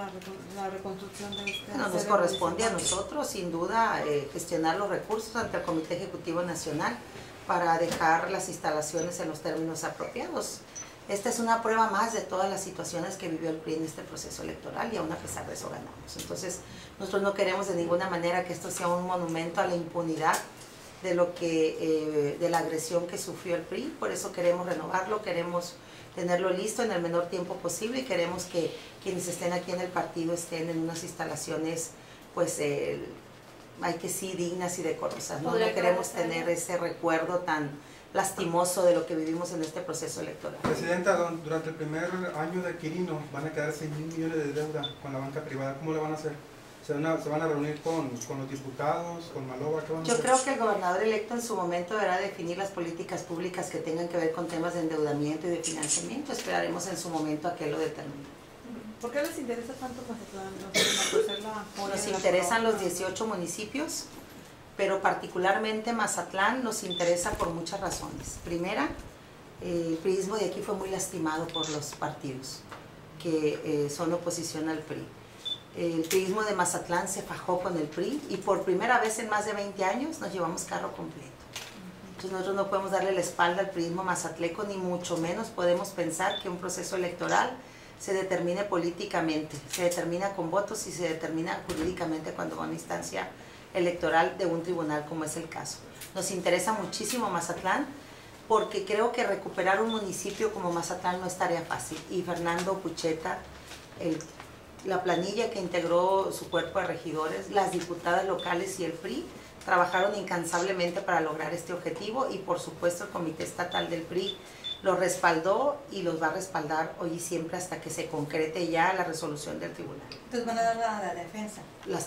la reconstrucción de este? Bueno, nos corresponde a nosotros, sin duda, gestionar los recursos ante el Comité Ejecutivo Nacional para dejar las instalaciones en los términos apropiados. Esta es una prueba más de todas las situaciones que vivió el PRI en este proceso electoral y aún a pesar de eso ganamos. Entonces, nosotros no queremos de ninguna manera que esto sea un monumento a la impunidad de lo que de la agresión que sufrió el PRI, por eso queremos renovarlo, queremos tenerlo listo en el menor tiempo posible y queremos que quienes estén aquí en el partido estén en unas instalaciones, pues, hay que sí, dignas y decorosas, ¿no? No queremos tener ese recuerdo tan lastimoso de lo que vivimos en este proceso electoral. Presidenta, durante el primer año de Quirino van a quedar 6,000 millones de deuda con la banca privada. ¿Cómo lo van a hacer? ¿Se van a reunir con los diputados, con Maloba? ¿Qué van a hacer? Yo creo que el gobernador electo en su momento deberá definir las políticas públicas que tengan que ver con temas de endeudamiento y de financiamiento. Esperaremos en su momento a que él lo determine. ¿Por qué les interesa tanto Mazatlán? Nos interesan los 18 municipios, pero particularmente Mazatlán nos interesa por muchas razones. Primera, el priismo de aquí fue muy lastimado por los partidos que son oposición al PRI. El priismo de Mazatlán se fajó con el PRI y por primera vez en más de 20 años nos llevamos carro completo. Entonces nosotros no podemos darle la espalda al priismo mazatleco, ni mucho menos podemos pensar que un proceso electoral se determine políticamente, se determina con votos y se determina jurídicamente cuando va a una instancia electoral de un tribunal como es el caso. Nos interesa muchísimo Mazatlán porque creo que recuperar un municipio como Mazatlán no es tarea fácil y Fernando Pucheta, la planilla que integró su cuerpo de regidores, las diputadas locales y el PRI trabajaron incansablemente para lograr este objetivo y por supuesto el Comité Estatal del PRI los respaldó y los va a respaldar hoy y siempre hasta que se concrete ya la resolución del tribunal. Entonces van a dar la defensa.